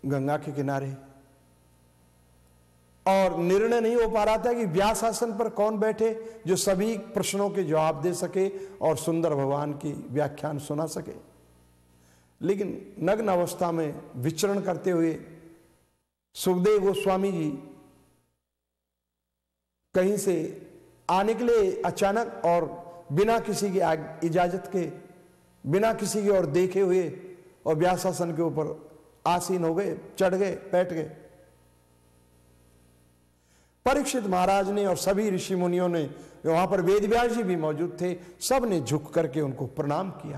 गंगा के किनारे, और निर्णय नहीं हो पा रहा था कि व्यास आसन पर कौन बैठे जो सभी प्रश्नों के जवाब दे सके और सुंदर भगवान की व्याख्यान सुना सके। लेकिन नग्न अवस्था में विचरण करते हुए सुखदेव गोस्वामी जी कहीं से आने के लिए अचानक और बिना किसी की इजाजत के, बिना किसी की ओर देखे हुए और व्यास आसन के ऊपर आसीन हो गए, चढ़ गए, बैठ गए। परीक्षित महाराज ने और सभी ऋषि मुनियों ने, वहां पर वेद व्यास जी भी मौजूद थे, सब ने झुक करके उनको प्रणाम किया।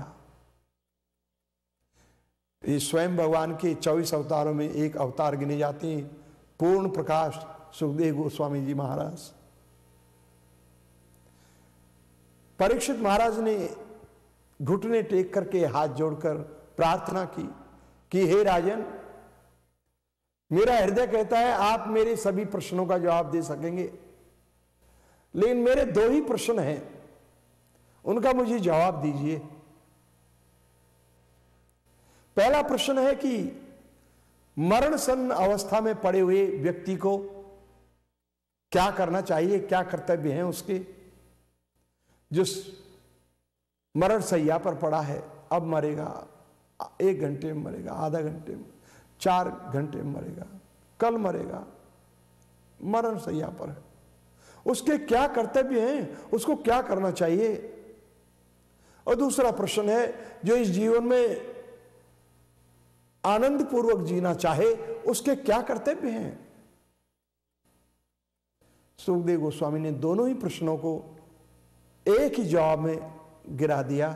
ये स्वयं भगवान के 24 अवतारों में एक अवतार गिने जाते हैं, पूर्ण प्रकाश सुखदेव गोस्वामी जी महाराज। परीक्षित महाराज ने घुटने टेक करके हाथ जोड़कर प्रार्थना की कि हे राजन, मेरा हृदय कहता है आप मेरे सभी प्रश्नों का जवाब दे सकेंगे, लेकिन मेरे 2 ही प्रश्न हैं, उनका मुझे जवाब दीजिए। पहला प्रश्न है कि मरणसन्न अवस्था में पड़े हुए व्यक्ति को क्या करना चाहिए, क्या कर्तव्य हैं उसके। जो मरण शैया पर पड़ा है, अब मरेगा, 1 घंटे में मरेगा, आधा घंटे में, 4 घंटे में मरेगा, कल मरेगा, मरण शैया पर है, उसके क्या कर्तव्य हैं, उसको क्या करना चाहिए। और दूसरा प्रश्न है, जो इस जीवन में आनंद पूर्वक जीना चाहे, उसके क्या कर्तव्य हैं। सुखदेव गोस्वामी ने दोनों ही प्रश्नों को एक ही जवाब में गिरा दिया।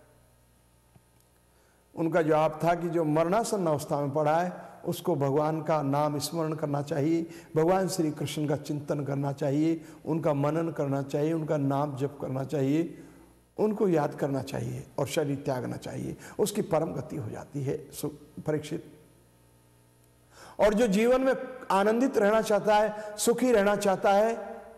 उनका जवाब था कि जो मरणासन्न अवस्था में पड़ा है उसको भगवान का नाम स्मरण करना चाहिए, भगवान श्री कृष्ण का चिंतन करना चाहिए, उनका मनन करना चाहिए, उनका नाम जप करना चाहिए, उनको याद करना चाहिए और शरीर त्यागना चाहिए, उसकी परम गति हो जाती है। परीक्षित, और जो जीवन में आनंदित रहना चाहता है, सुखी रहना चाहता है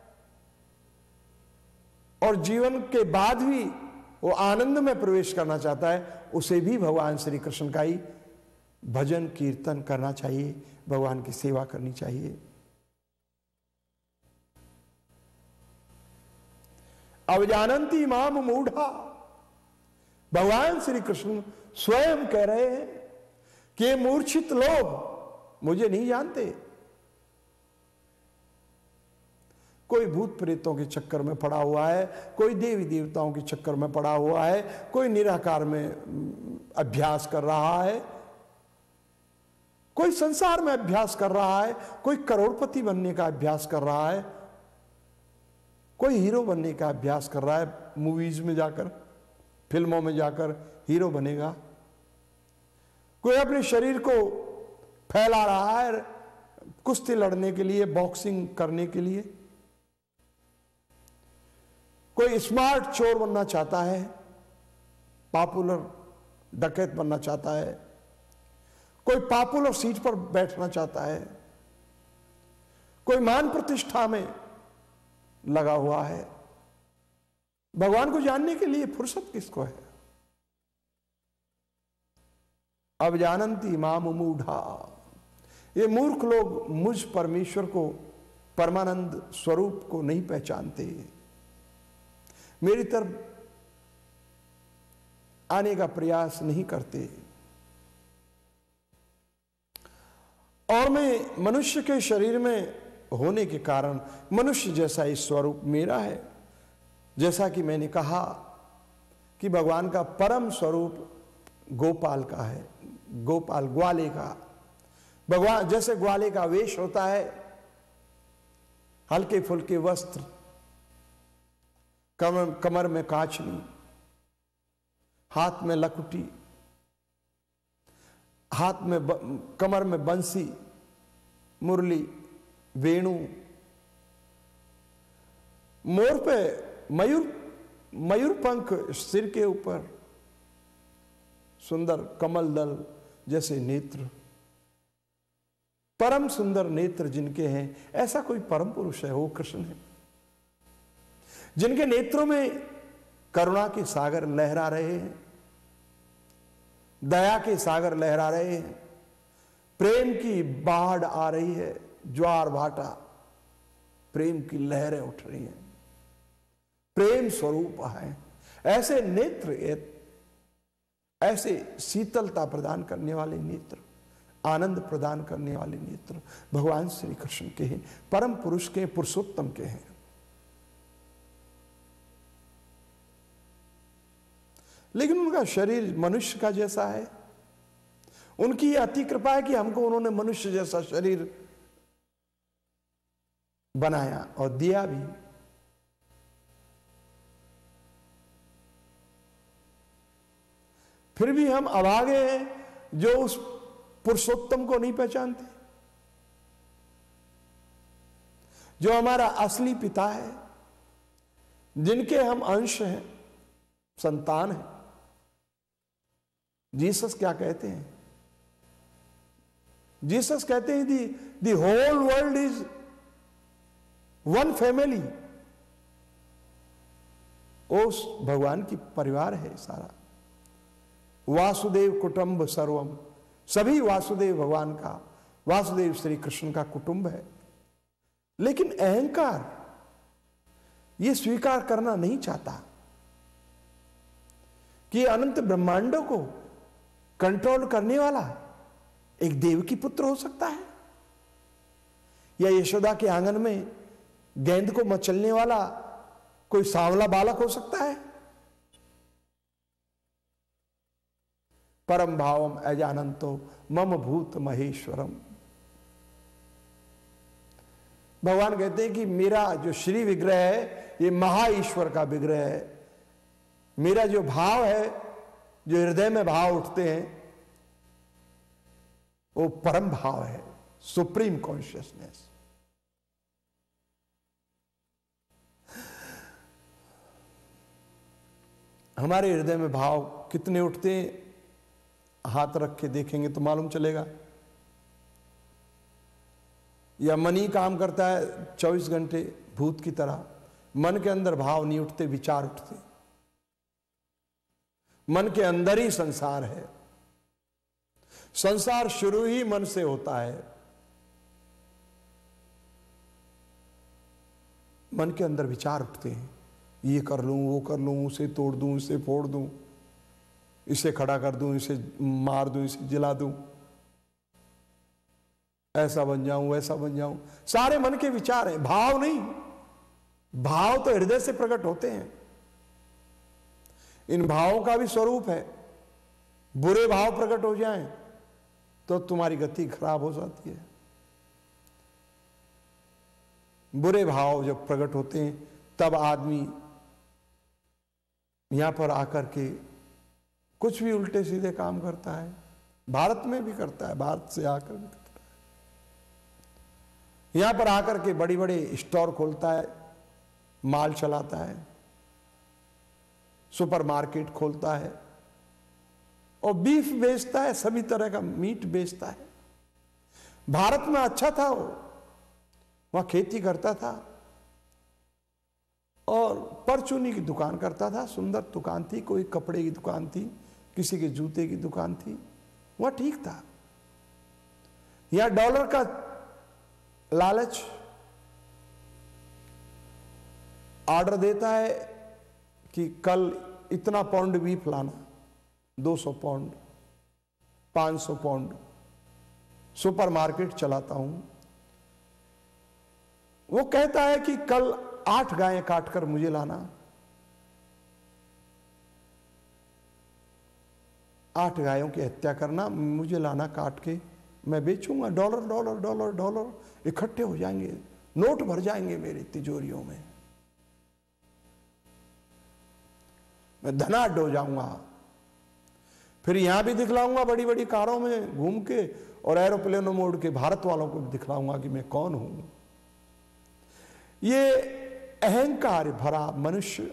और जीवन के बाद भी वो आनंद में प्रवेश करना चाहता है, उसे भी भगवान श्री कृष्ण का ही भजन कीर्तन करना चाहिए, भगवान की सेवा करनी चाहिए। अवजानन्ति माम मूढ़ा, भगवान श्री कृष्ण स्वयं कह रहे हैं कि ये मूर्छित लोग मुझे नहीं जानते। कोई भूत प्रेतों के चक्कर में पड़ा हुआ है, कोई देवी देवताओं के चक्कर में पड़ा हुआ है, कोई निराकार में अभ्यास कर रहा है, कोई संसार में अभ्यास कर रहा है, कोई करोड़पति बनने का अभ्यास कर रहा है, कोई हीरो बनने का अभ्यास कर रहा है, मूवीज में जाकर, फिल्मों में जाकर हीरो बनेगा, कोई अपने शरीर को फैला रहा है कुश्ती लड़ने के लिए, बॉक्सिंग करने के लिए, कोई स्मार्ट चोर बनना चाहता है, पॉपुलर डकैत बनना चाहता है, कोई पॉपुलर सीट पर बैठना चाहता है, कोई मान प्रतिष्ठा में लगा हुआ है। भगवान को जानने के लिए फुर्सत किसको है। अब जानन्ति माम मूढ़ा, ये मूर्ख लोग मुझ परमेश्वर को, परमानंद स्वरूप को नहीं पहचानते, मेरी तरफ आने का प्रयास नहीं करते, और मैं मनुष्य के शरीर में होने के कारण मनुष्य जैसा ही स्वरूप मेरा है। जैसा कि मैंने कहा कि भगवान का परम स्वरूप गोपाल का है, गोपाल ग्वाले का। भगवान जैसे ग्वाले का वेश होता है, हल्के फुल्के वस्त्र, कमर में कांचनी, हाथ में लकुटी, हाथ में कमर में बंसी, मुरली, वेणु, मोर पे मयूर पंख सिर के ऊपर, सुंदर कमल दल जैसे नेत्र, परम सुंदर नेत्र जिनके हैं, ऐसा कोई परम पुरुष है, वो कृष्ण है, जिनके नेत्रों में करुणा के सागर लहरा रहे हैं, दया के सागर लहरा रहे हैं, प्रेम की बाढ़ आ रही है, ज्वार भाटा, प्रेम की लहरें उठ रही हैं, प्रेम स्वरूप है। ऐसे नेत्र, ऐसे शीतलता प्रदान करने वाले नेत्र, आनंद प्रदान करने वाले नेत्र भगवान श्री कृष्ण के हैं, परम पुरुष के, पुरुषोत्तम के हैं। लेकिन उनका शरीर मनुष्य का जैसा है। उनकी अति कृपा है कि हमको उन्होंने मनुष्य जैसा शरीर बनाया और दिया भी। फिर भी हम अभागे हैं जो उस पुरुषोत्तम को नहीं पहचानते, जो हमारा असली पिता है, जिनके हम अंश हैं, संतान हैं। जीसस क्या कहते हैं? जीसस कहते हैं the whole world is one family. उस भगवान की परिवार है सारा। वासुदेव कुटुंब सर्वम, सभी वासुदेव भगवान का, वासुदेव श्री कृष्ण का कुटुंब है। लेकिन अहंकार ये स्वीकार करना नहीं चाहता कि अनंत ब्रह्मांडों को कंट्रोल करने वाला एक देव की पुत्र हो सकता है, या यशोदा के आंगन में गेंद को मचलने वाला कोई सांवला बालक हो सकता है। परम भावम अजानंतो मम भूत महेश्वरम। भगवान कहते हैं कि मेरा जो श्री विग्रह है ये महा ईश्वर का विग्रह है। मेरा जो भाव है, जो हृदय में भाव उठते हैं, वो परम भाव है, सुप्रीम कॉन्शियसनेस। हमारे हृदय में भाव कितने उठते हैं, हाथ रख के देखेंगे तो मालूम चलेगा। या मन ही काम करता है 24 घंटे भूत की तरह। मन के अंदर भाव नहीं उठते, विचार उठते। मन के अंदर ही संसार है। संसार शुरू ही मन से होता है। मन के अंदर विचार उठते हैं, ये कर लूं, वो कर लूं, उसे तोड़ दूं, इसे फोड़ दूं, इसे खड़ा कर दूं, इसे मार दूं, इसे जिला दूं, ऐसा बन जाऊं, वैसा बन जाऊं। सारे मन के विचार हैं, भाव नहीं। भाव तो हृदय से प्रकट होते हैं। इन भावों का भी स्वरूप है। बुरे भाव प्रकट हो जाएं तो तुम्हारी गति खराब हो जाती है। बुरे भाव जब प्रकट होते हैं तब आदमी यहां पर आकर के कुछ भी उल्टे सीधे काम करता है। भारत में भी करता है, भारत से आकर भी करता है। यहां पर आकर के बड़ी बड़ी स्टोर खोलता है, माल चलाता है, सुपरमार्केट खोलता है और बीफ बेचता है, सभी तरह का मीट बेचता है। भारत में अच्छा था, वो वहां खेती करता था और परचूनी की दुकान करता था। सुंदर दुकान थी, कोई कपड़े की दुकान थी, किसी के जूते की दुकान थी, वह ठीक था। यह डॉलर का लालच ऑर्डर देता है कि कल इतना पाउंड बीफ लाना, 200 पाउंड, 500 पाउंड। सुपरमार्केट चलाता हूं, वो कहता है कि कल 8 गायें काटकर मुझे लाना, 8 गायों की हत्या करना, मुझे लाना काट के, मैं बेचूंगा। डॉलर डॉलर डॉलर डॉलर इकट्ठे हो जाएंगे, नोट भर जाएंगे मेरी तिजोरियों में, मैं धनाढ्य हो जाऊंगा। फिर यहां भी दिखलाऊंगा बड़ी बड़ी कारों में घूम के और एरोप्लेनों में उड़ के भारत वालों को भी दिखलाऊंगा कि मैं कौन हूं। ये अहंकार भरा मनुष्य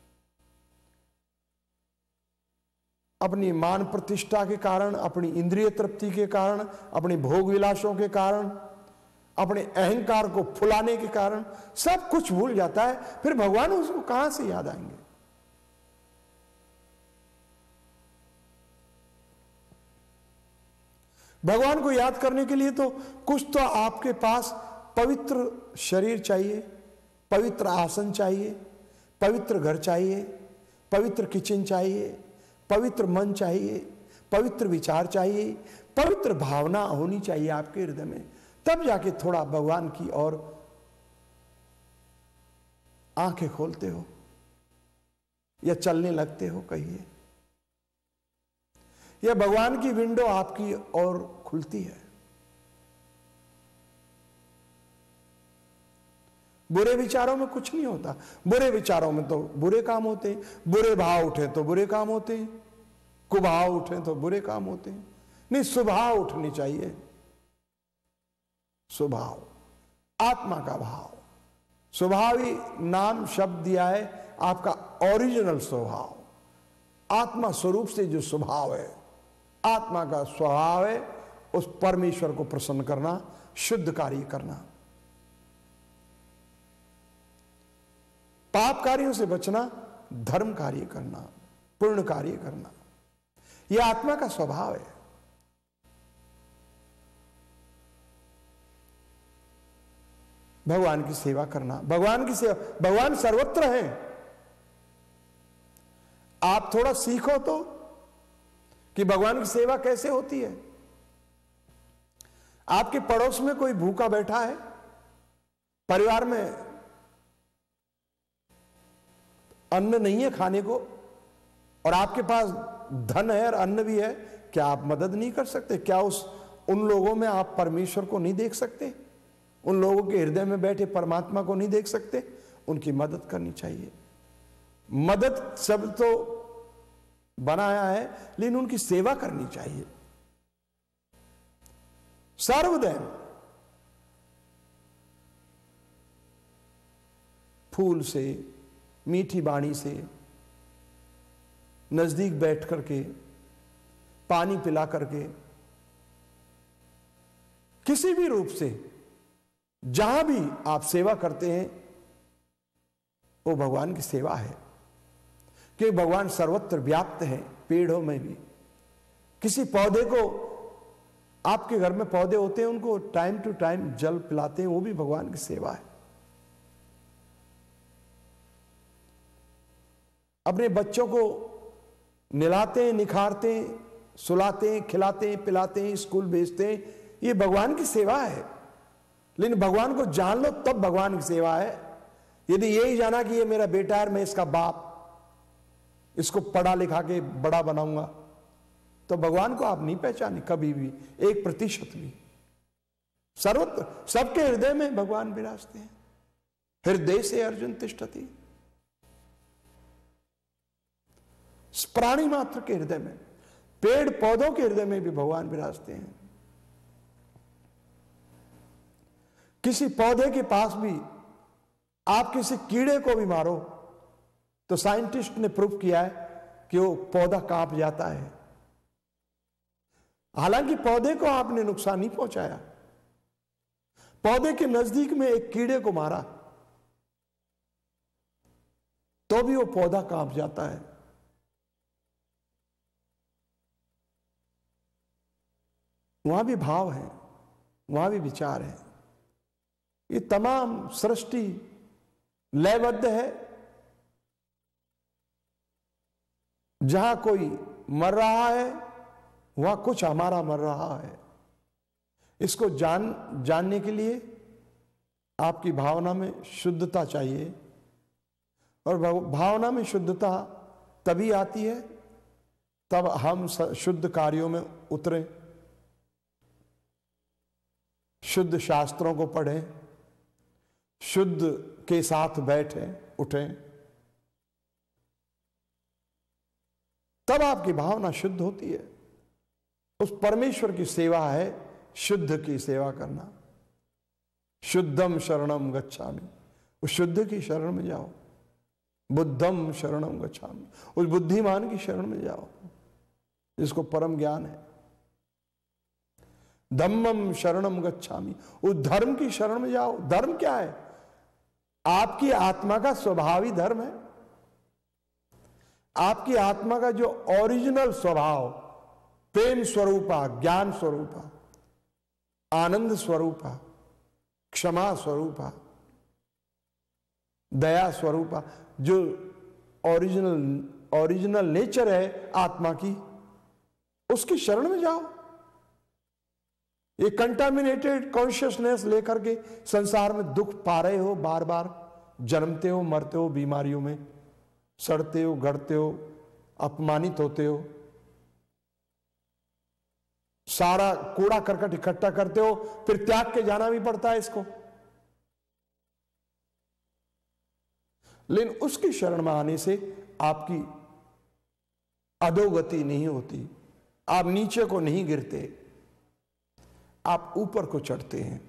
अपनी मान प्रतिष्ठा के कारण, अपनी इंद्रिय तृप्ति के कारण, अपनी भोग विलासों के कारण, अपने अहंकार को फुलाने के कारण सब कुछ भूल जाता है। फिर भगवान उसको कहां से याद आएंगे? भगवान को याद करने के लिए तो कुछ तो आपके पास पवित्र शरीर चाहिए, पवित्र आसन चाहिए, पवित्र घर चाहिए, पवित्र किचन चाहिए, पवित्र मन चाहिए, पवित्र विचार चाहिए, पवित्र भावना होनी चाहिए आपके हृदय में। तब जाके थोड़ा भगवान की ओर आंखें खोलते हो या चलने लगते हो, कहिए, या भगवान की विंडो आपकी ओर खुलती है। बुरे विचारों में कुछ नहीं होता। बुरे विचारों में तो बुरे काम होते हैं, बुरे भाव उठे तो बुरे काम होते हैं, कुभाव उठे तो बुरे काम होते हैं। नहीं, स्वभाव उठनी चाहिए। स्वभाव, आत्मा का भाव। स्वभाव ही नाम शब्द दिया है, आपका ओरिजिनल स्वभाव, आत्मा स्वरूप से जो स्वभाव है, आत्मा का स्वभाव है उस परमेश्वर को प्रसन्न करना, शुद्ध कार्य करना, पाप कार्यों से बचना, धर्म कार्य करना, पुण्य कार्य करना, यह आत्मा का स्वभाव है। भगवान की सेवा करना, भगवान की सेवा, भगवान सर्वत्र है। आप थोड़ा सीखो तो कि भगवान की सेवा कैसे होती है। आपके पड़ोस में कोई भूखा बैठा है, परिवार में अन्न नहीं है खाने को, और आपके पास धन है और अन्न भी है, क्या आप मदद नहीं कर सकते? क्या उन लोगों में आप परमेश्वर को नहीं देख सकते? उन लोगों के हृदय में बैठे परमात्मा को नहीं देख सकते? उनकी मदद करनी चाहिए। मदद शब्द तो बनाया है, लेकिन उनकी सेवा करनी चाहिए सर्वदैव। फूल से, मीठी वाणी से, नजदीक बैठ करके, पानी पिला करके, किसी भी रूप से जहां भी आप सेवा करते हैं वो भगवान की सेवा है, क्योंकि भगवान सर्वत्र व्याप्त है। पेड़ों में भी, किसी पौधे को, आपके घर में पौधे होते हैं, उनको टाइम टू टाइम जल पिलाते हैं, वो भी भगवान की सेवा है। अपने बच्चों को निलाते हैं, निखारते हैं, सुलाते हैं, खिलाते हैं, पिलाते हैं, स्कूल भेजते हैं, ये भगवान की सेवा है। लेकिन भगवान को जान लो तब भगवान की सेवा है। यदि यही जाना कि ये मेरा बेटा है, मैं इसका बाप, इसको पढ़ा लिखा के बड़ा बनाऊंगा, तो भगवान को आप नहीं पहचाने कभी भी, 1% भी। सर्वत्र सबके हृदय में भगवान विराजते हैं। हृदय से अर्जुन तिष्ठति, प्राणी मात्र के हृदय में, पेड़ पौधों के हृदय में भी भगवान विराजते हैं। किसी पौधे के पास भी आप किसी कीड़े को भी मारो तो साइंटिस्ट ने प्रूव किया है कि वो पौधा कांप जाता है। हालांकि पौधे को आपने नुकसान नहीं पहुंचाया, पौधे के नजदीक में एक कीड़े को मारा तो भी वो पौधा कांप जाता है। वहां भी भाव है, वहां भी विचार है। ये तमाम सृष्टि लयबद्ध है। जहां कोई मर रहा है वहां कुछ हमारा मर रहा है। इसको जानने के लिए आपकी भावना में शुद्धता चाहिए, और भावना में शुद्धता तभी आती है तब हम शुद्ध कार्यों में उतरें, शुद्ध शास्त्रों को पढ़ें, शुद्ध के साथ बैठें उठें, तब आपकी भावना शुद्ध होती है। उस परमेश्वर की सेवा है शुद्ध की सेवा करना। शुद्धम शरणम गच्छामि, उस शुद्ध की शरण में जाओ। बुद्धम शरणम गच्छामि, उस बुद्धिमान की शरण में जाओ जिसको परम ज्ञान है। धम्मम शरणम गच्छामि, उस धर्म की शरण में जाओ। धर्म क्या है? आपकी आत्मा का स्वभावी धर्म है। आपकी आत्मा का जो ओरिजिनल स्वभाव, प्रेम स्वरूपा, ज्ञान स्वरूपा, आनंद स्वरूपा, क्षमा स्वरूपा, दया स्वरूपा, जो ओरिजिनल नेचर है आत्मा की, उसकी शरण में जाओ। ये कंटामिनेटेड कॉन्शियसनेस लेकर के संसार में दुख पा रहे हो, बार बार जन्मते हो, मरते हो, बीमारियों में सड़ते हो, गड़ते हो, अपमानित होते हो, सारा कूड़ा करकट इकट्ठा करते हो, फिर त्याग के जाना भी पड़ता है इसको। लेकिन उसकी शरण में आने से आपकी अधोगति नहीं होती, आप नीचे को नहीं गिरते, आप ऊपर को चढ़ते हैं,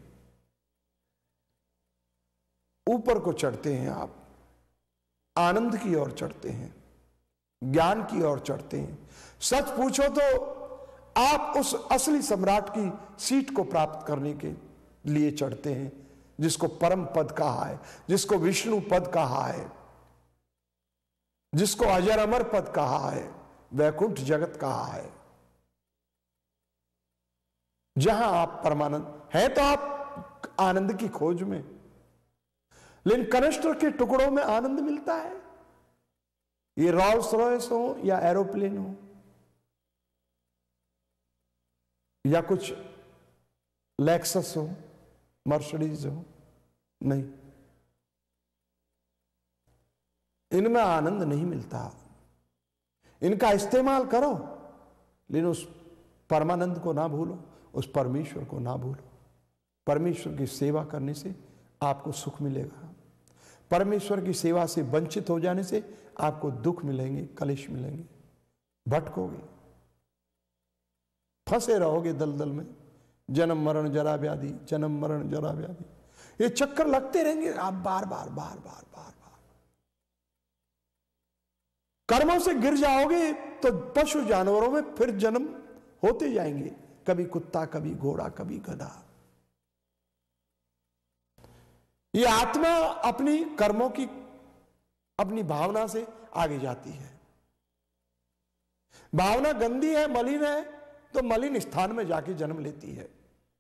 ऊपर को चढ़ते हैं, आप आनंद की ओर चढ़ते हैं, ज्ञान की ओर चढ़ते हैं। सच पूछो तो आप उस असली सम्राट की सीट को प्राप्त करने के लिए चढ़ते हैं, जिसको परम पद कहा है, जिसको विष्णु पद कहा है, जिसको अजर अमर पद कहा है, वैकुंठ जगत कहा है, जहां आप परमानंद है। तो आप आनंद की खोज में, लेकिन कनिष्ठ के टुकड़ों में आनंद मिलता है। ये रोल्स रॉयस हो या एरोप्लेन हो या कुछ लेक्सस हो, मर्सिडीज हो, नहीं, इनमें आनंद नहीं मिलता। इनका इस्तेमाल करो, लेकिन उस परमानंद को ना भूलो, उस परमेश्वर को ना भूलो। परमेश्वर की सेवा करने से आपको सुख मिलेगा। परमेश्वर की सेवा से वंचित हो जाने से आपको दुख मिलेंगे, कलेश मिलेंगे, भटकोगे, फंसे रहोगे दलदल में, जन्म मरण जरा व्याधि, जन्म मरण जरा व्याधि, ये चक्कर लगते रहेंगे। आप बार बार बार बार बार बार कर्मों से गिर जाओगे तो पशु जानवरों में फिर जन्म होते जाएंगे, कभी कुत्ता, कभी घोड़ा, कभी गधा। ये आत्मा अपनी कर्मों की, अपनी भावना से आगे जाती है। भावना गंदी है, मलिन है, तो मलिन स्थान में जाके जन्म लेती है।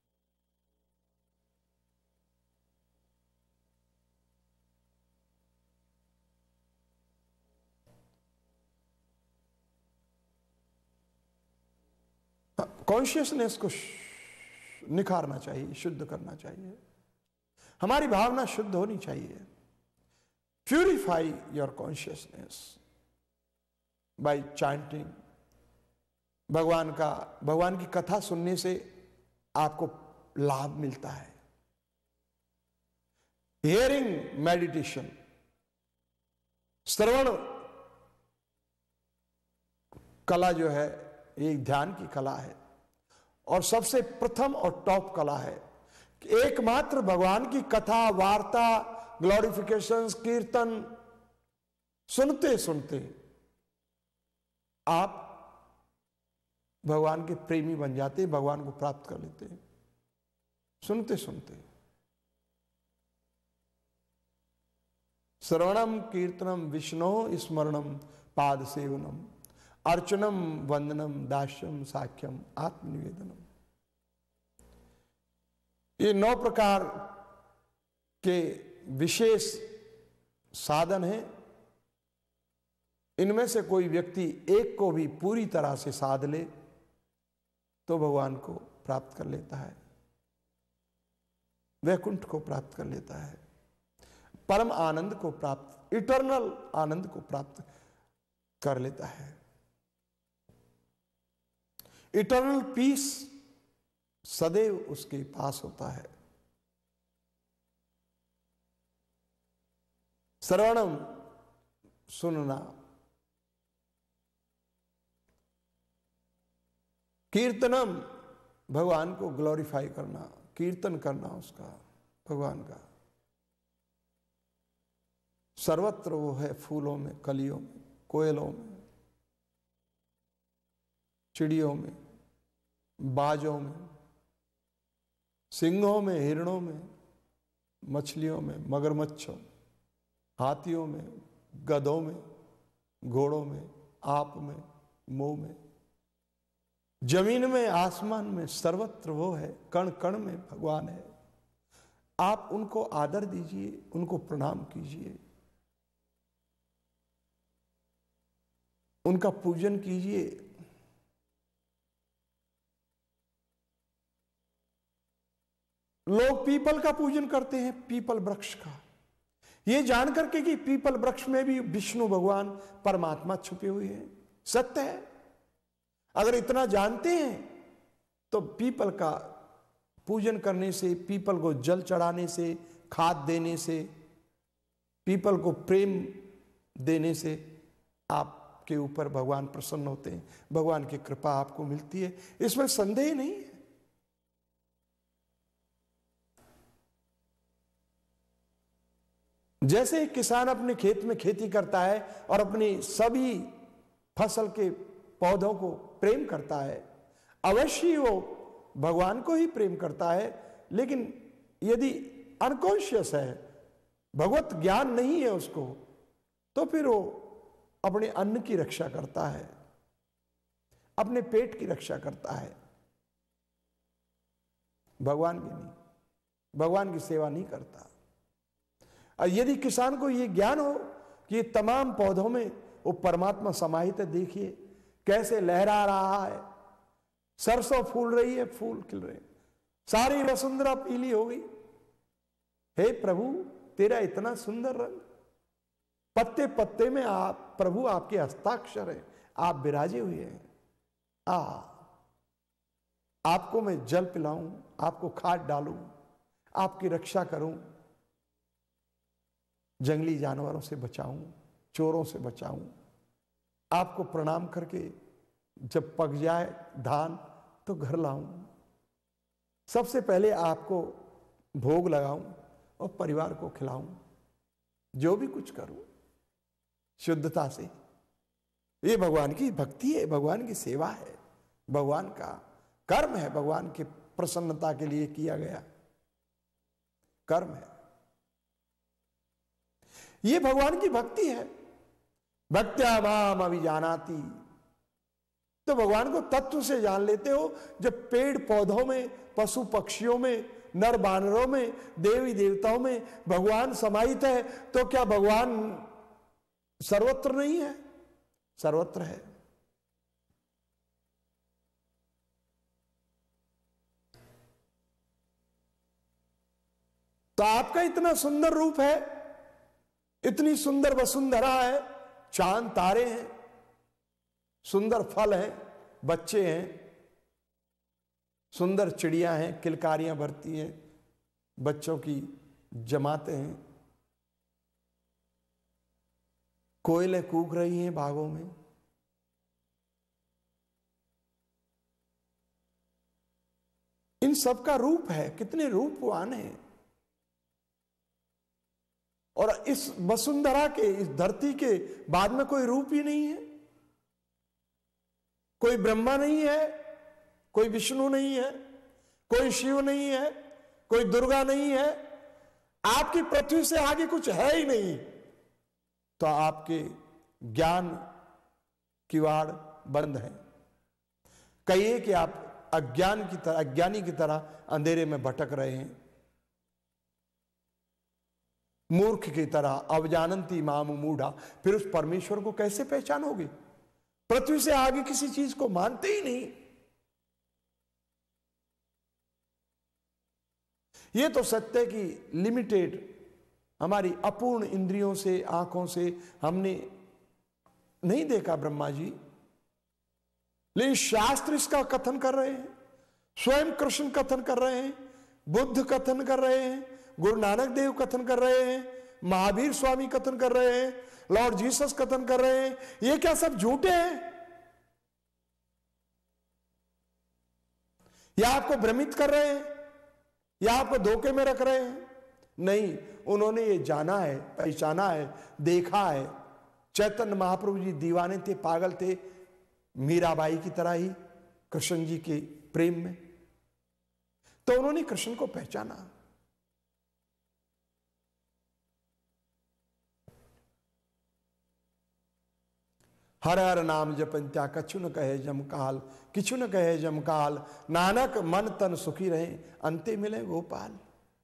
कॉन्शियसनेस को निखारना चाहिए, शुद्ध करना चाहिए। हमारी भावना शुद्ध होनी चाहिए। Purify your consciousness by chanting. भगवान की कथा सुनने से आपको लाभ मिलता है। हियरिंग मेडिटेशन, श्रवण कला जो है, एक ध्यान की कला है, और सबसे प्रथम और टॉप कला है कि एकमात्र भगवान की कथा, वार्ता, ग्लोरिफिकेशन, कीर्तन सुनते सुनते आप भगवान के प्रेमी बन जाते हैं, भगवान को प्राप्त कर लेते हैं सुनते सुनते। श्रवणम कीर्तनम विष्णु स्मरणम पाद सेवनम अर्चनम वंदनम दास्यम साख्यम आत्मनिवेदनम। ये 9 प्रकार के विशेष साधन हैं। इनमें से कोई व्यक्ति एक को भी पूरी तरह से साध ले तो भगवान को प्राप्त कर लेता है, वैकुंठ को प्राप्त कर लेता है, परम आनंद को प्राप्त, इटर्नल आनंद को प्राप्त कर लेता है। इटर्नल पीस सदैव उसके पास होता है। श्रवणम सुनना, कीर्तनम भगवान को ग्लोरीफाई करना, कीर्तन करना उसका, भगवान का। सर्वत्र वो है, फूलों में, कलियों में, कोयलों में, चिड़ियों में, बाजों में, सिंहों में, हिरणों में, मछलियों में, मगरमच्छों, हाथियों में, गधों में, घोड़ों में, आप में, मोह में, जमीन में, आसमान में, सर्वत्र वो है, कण कण में भगवान है। आप उनको आदर दीजिए, उनको प्रणाम कीजिए, उनका पूजन कीजिए। लोग पीपल का पूजन करते हैं, पीपल वृक्ष का, ये जान करके कि पीपल वृक्ष में भी विष्णु भगवान परमात्मा छुपे हुए हैं। सत्य है। अगर इतना जानते हैं तो पीपल का पूजन करने से, पीपल को जल चढ़ाने से, खाद देने से, पीपल को प्रेम देने से आपके ऊपर भगवान प्रसन्न होते हैं, भगवान की कृपा आपको मिलती है, इसमें संदेह नहीं है। जैसे एक किसान अपने खेत में खेती करता है और अपनी सभी फसल के पौधों को प्रेम करता है, अवश्य वो भगवान को ही प्रेम करता है। लेकिन यदि अनकॉन्शियस है, भगवत ज्ञान नहीं है उसको, तो फिर वो अपने अन्न की रक्षा करता है, अपने पेट की रक्षा करता है, भगवान की नहीं, भगवान की सेवा नहीं करता। और यदि किसान को ये ज्ञान हो कि ये तमाम पौधों में वो परमात्मा समाहित है, देखिए कैसे लहरा रहा है, सरसों फूल रही है, फूल खिल रहे हैं, सारी वसुंधरा पीली हो गई। हे प्रभु, तेरा इतना सुंदर रंग, पत्ते पत्ते में आप प्रभु, आपके हस्ताक्षर है, आप विराजे हुए हैं। आपको मैं जल पिलाऊं, आपको खाद डालूं, आपकी रक्षा करूं, जंगली जानवरों से बचाऊं, चोरों से बचाऊं, आपको प्रणाम करके जब पक जाए धान तो घर लाऊं, सबसे पहले आपको भोग लगाऊं और परिवार को खिलाऊं, जो भी कुछ करूं शुद्धता से। ये भगवान की भक्ति है, भगवान की सेवा है, भगवान का कर्म है, भगवान की प्रसन्नता के लिए किया गया कर्म है। ये भगवान की भक्ति है। भक्त्या माम अभिजानाति, तो भगवान को तत्व से जान लेते हो। जब पेड़ पौधों में, पशु पक्षियों में, नर बानरों में, देवी देवताओं में भगवान समाहित है, तो क्या भगवान सर्वत्र नहीं है? सर्वत्र है। तो आपका इतना सुंदर रूप है, इतनी सुंदर वसुंधरा है, चांद तारे हैं, सुंदर फल हैं, बच्चे हैं, सुंदर चिड़ियां हैं, किलकारियां भरती हैं, बच्चों की जमाते हैं, कोयलें कूक रही हैं बागों में। इन सब का रूप है, कितने रूपवान हैं। और इस वसुंधरा के, इस धरती के बाद में कोई रूप ही नहीं है। कोई ब्रह्मा नहीं है, कोई विष्णु नहीं है, कोई शिव नहीं है, कोई दुर्गा नहीं है। आपकी पृथ्वी से आगे कुछ है ही नहीं। तो आपके ज्ञान किवाड़ बंद है। कहिए कि आप अज्ञानी की तरह अंधेरे में भटक रहे हैं, मूर्ख की तरह। अवजानंती माम मूढ़ा, फिर उस परमेश्वर को कैसे पहचानोगे? पृथ्वी से आगे किसी चीज को मानते ही नहीं। यह तो सत्य है कि लिमिटेड, हमारी अपूर्ण इंद्रियों से, आंखों से हमने नहीं देखा ब्रह्मा जी, लेकिन शास्त्र इसका कथन कर रहे हैं, स्वयं कृष्ण कथन कर रहे हैं, बुद्ध कथन कर रहे हैं, गुरु नानक देव कथन कर रहे हैं, महावीर स्वामी कथन कर रहे हैं, लॉर्ड जीसस कथन कर रहे हैं। ये क्या सब झूठे हैं? या आपको भ्रमित कर रहे हैं, या आपको धोखे में रख रहे हैं? नहीं, उन्होंने ये जाना है, पहचाना है, देखा है। चैतन्य महाप्रभु जी दीवाने थे, पागल थे, मीराबाई की तरह ही कृष्ण जी के प्रेम में। तो उन्होंने कृष्ण को पहचाना। हर हर नाम जपंत्या कछु न कहे जमकाल, किछु न कहे जमकाल, नानक मन तन सुखी रहे, अंते मिले गोपाल।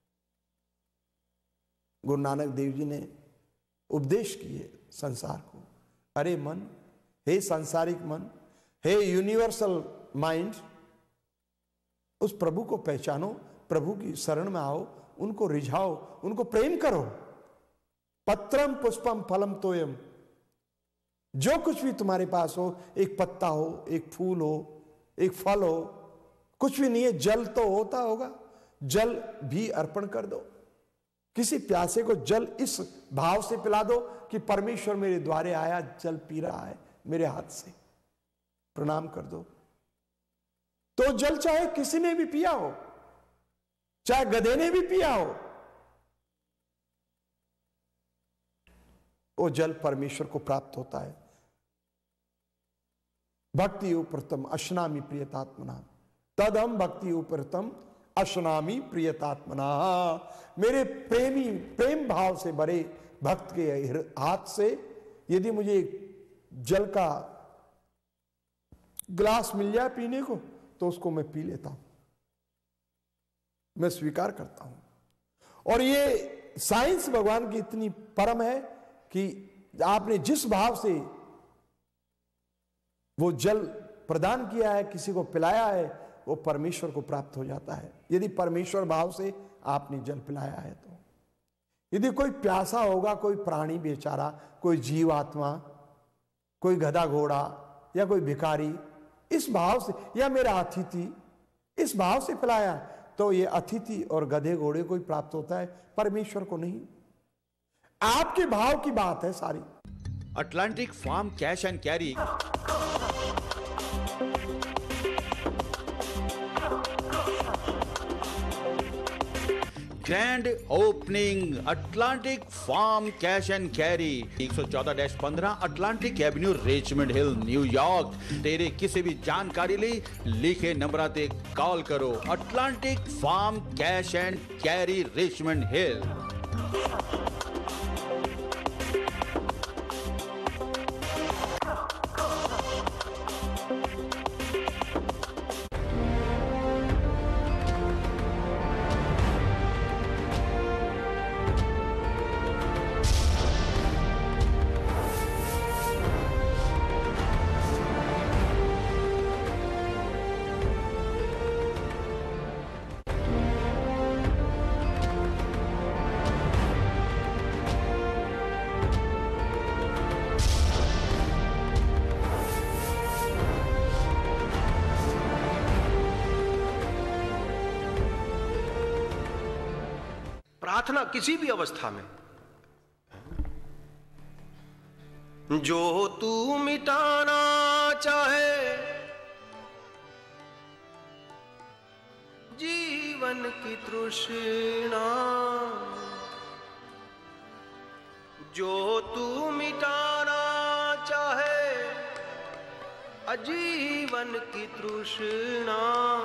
गुरु नानक देव जी ने उपदेश किए संसार को, अरे मन, हे सांसारिक मन, हे यूनिवर्सल माइंड, उस प्रभु को पहचानो, प्रभु की शरण में आओ, उनको रिझाओ, उनको प्रेम करो। पत्रम पुष्पम फलम तोयम, जो कुछ भी तुम्हारे पास हो, एक पत्ता हो, एक फूल हो, एक फल हो, कुछ भी नहीं है, जल तो होता होगा, जल भी अर्पण कर दो। किसी प्यासे को जल इस भाव से पिला दो कि परमेश्वर मेरे द्वारे आया, जल पी रहा है मेरे हाथ से, प्रणाम कर दो। तो जल चाहे किसी ने भी पिया हो, चाहे गधे ने भी पिया हो, वो जल परमेश्वर को प्राप्त होता है। भक्ति उपरतम अश्नामी प्रियतात्मना, तदम भक्ति उपरतम अश्नामी प्रियतात्मना। मेरे प्रेमी, प्रेम भाव से भरे भक्त के हाथ से यदि मुझे जल का ग्लास मिल जाए पीने को, तो उसको मैं पी लेता हूं, मैं स्वीकार करता हूं। और ये साइंस भगवान की इतनी परम है कि आपने जिस भाव से वो जल प्रदान किया है, किसी को पिलाया है, वो परमेश्वर को प्राप्त हो जाता है, यदि परमेश्वर भाव से आपने जल पिलाया है तो। यदि कोई प्यासा होगा, कोई प्राणी बेचारा, कोई जीव आत्मा, कोई गधा घोड़ा या कोई भिखारी, इस भाव से, या मेरा अतिथि, इस भाव से पिलाया, तो ये अतिथि और गधे घोड़े को ही प्राप्त होता है, परमेश्वर को नहीं। आपके भाव की बात है सारी। Atlantic Farm Cash and Carry grand opening, Atlantic Farm Cash and Carry, 114-15 Atlantic Avenue, Richmond Hill, New York. तेरे किसी भी जानकारी लिए लिखे नंबर ते कॉल करो। Atlantic Farm Cash and Carry, Richmond Hill. प्रार्थना किसी भी अवस्था में, जो तू मिटाना चाहे जीवन की तृष्णा, जो तू मिटाना चाहे अजीवन की तृष्णा,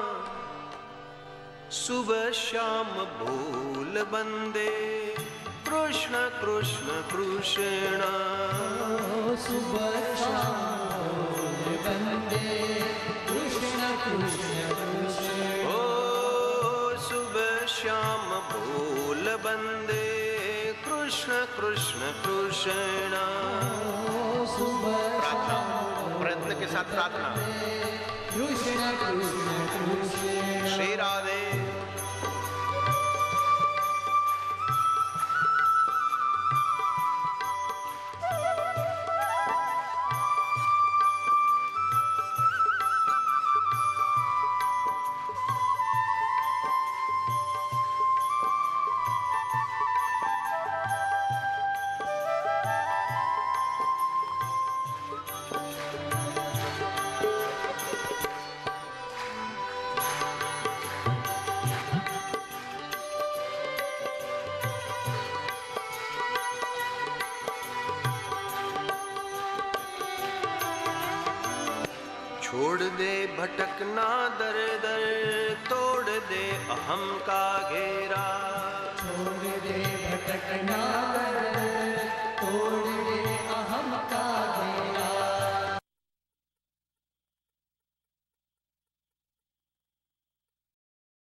सुबह शाम भूल बंदे कृष्ण कृष्ण कृष्ण, सुबह शाम भूल बंदे कृष्ण कृष्ण कृष्ण, ओ सुबह शाम भूल बंदे कृष्ण कृष्ण कृष्ण। प्रार्थना, प्रयत्न के साथ प्रार्थना। कृष्ण कृष्ण कृष्ण, श्री राधे। छोड़ दे भटकना दर दर, तोड़ दे अहम का घेरा, छोड़ दे भटकना दर